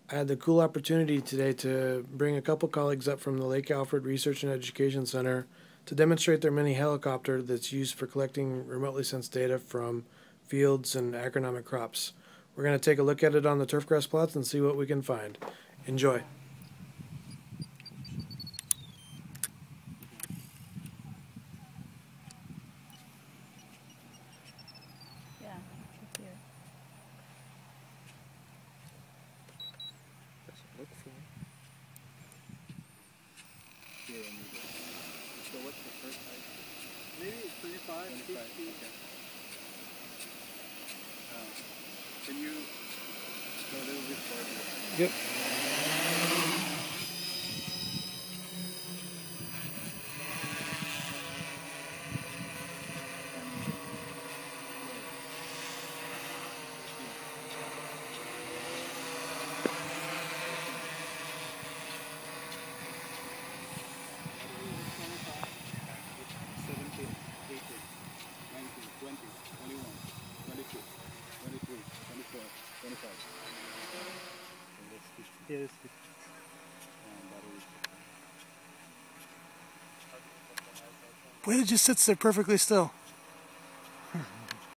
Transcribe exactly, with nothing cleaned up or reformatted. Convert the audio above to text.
I had the cool opportunity today to bring a couple colleagues up from the Lake Alfred Research and Education Center to demonstrate their mini helicopter that's used for collecting remotely sensed data from fields and agronomic crops. We're going to take a look at it on the turfgrass plots and see what we can find. Enjoy. Yeah, up here. That's what look for. Here I need it. So what's the first height? Maybe it's twenty-five, twenty-five, fifty. okay. Uh, can you go a little bit further? Yep. seventeen, eighteen, nineteen, twenty, twenty-one, twenty-two, twenty-three, twenty-four, twenty-five. And that's fifty. Yeah, that's fifty. Um, battery. Wait, it just sits there perfectly still.